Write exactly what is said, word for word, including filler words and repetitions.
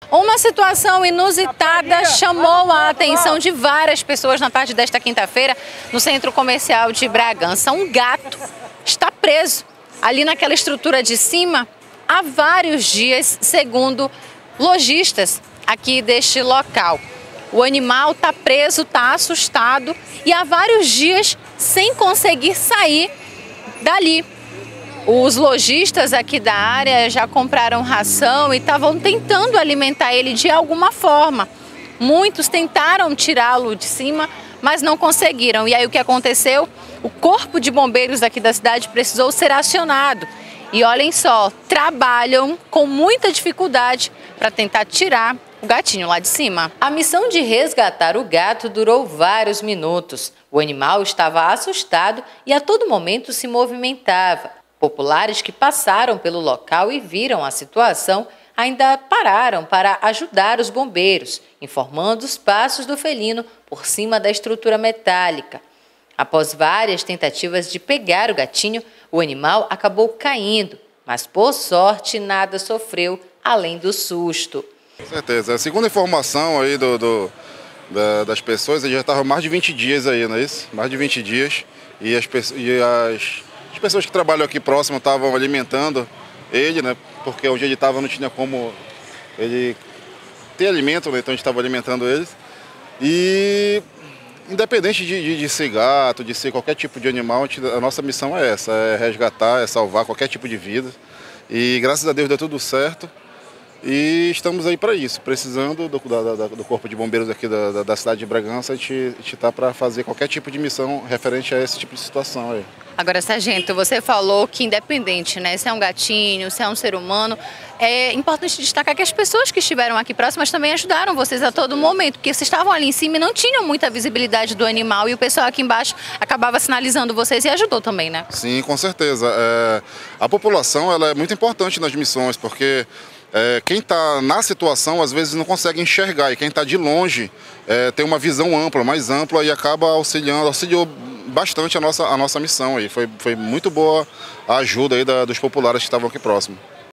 Uma situação inusitada chamou a atenção de várias pessoas na tarde desta quinta-feira no centro comercial de Bragança. Um gato está preso ali naquela estrutura de cima há vários dias, segundo lojistas aqui deste local. O animal está preso, está assustado e há vários dias sem conseguir sair dali. Os lojistas aqui da área já compraram ração e estavam tentando alimentar ele de alguma forma. Muitos tentaram tirá-lo de cima, mas não conseguiram. E aí o que aconteceu? O corpo de bombeiros aqui da cidade precisou ser acionado. E olhem só, trabalham com muita dificuldade para tentar tirar o gatinho lá de cima. A missão de resgatar o gato durou vários minutos. O animal estava assustado e a todo momento se movimentava. Populares que passaram pelo local e viram a situação ainda pararam para ajudar os bombeiros, informando os passos do felino por cima da estrutura metálica. Após várias tentativas de pegar o gatinho, o animal acabou caindo, mas por sorte nada sofreu além do susto. Com certeza. Segundo a informação aí do, do, da, das pessoas, ele já estava mais de vinte dias aí, não é isso? Mais de vinte dias e as pessoas... E as... As pessoas que trabalham aqui próximo estavam alimentando ele, né? Porque onde ele estava não tinha como ele ter alimento, né? Então a gente estava alimentando eles. E independente de, de, de ser gato, de ser qualquer tipo de animal, a, gente, a nossa missão é essa, é resgatar, é salvar qualquer tipo de vida. E graças a Deus deu tudo certo. E estamos aí para isso, precisando do, da, do Corpo de Bombeiros aqui da, da, da cidade de Bragança, a gente está para fazer qualquer tipo de missão referente a esse tipo de situação aí. Agora, sargento, você falou que independente, né, se é um gatinho, se é um ser humano, é importante destacar que as pessoas que estiveram aqui próximas também ajudaram vocês a todo momento, porque vocês estavam ali em cima e não tinham muita visibilidade do animal e o pessoal aqui embaixo acabava sinalizando vocês e ajudou também, né? Sim, com certeza. É, a população ela é muito importante nas missões, porque é, quem está na situação às vezes não consegue enxergar e quem está de longe é, tem uma visão ampla, mais ampla e acaba auxiliando, auxiliou bastante a nossa, a nossa missão aí. Foi, foi muito boa a ajuda aí da, dos populares que estavam aqui próximo.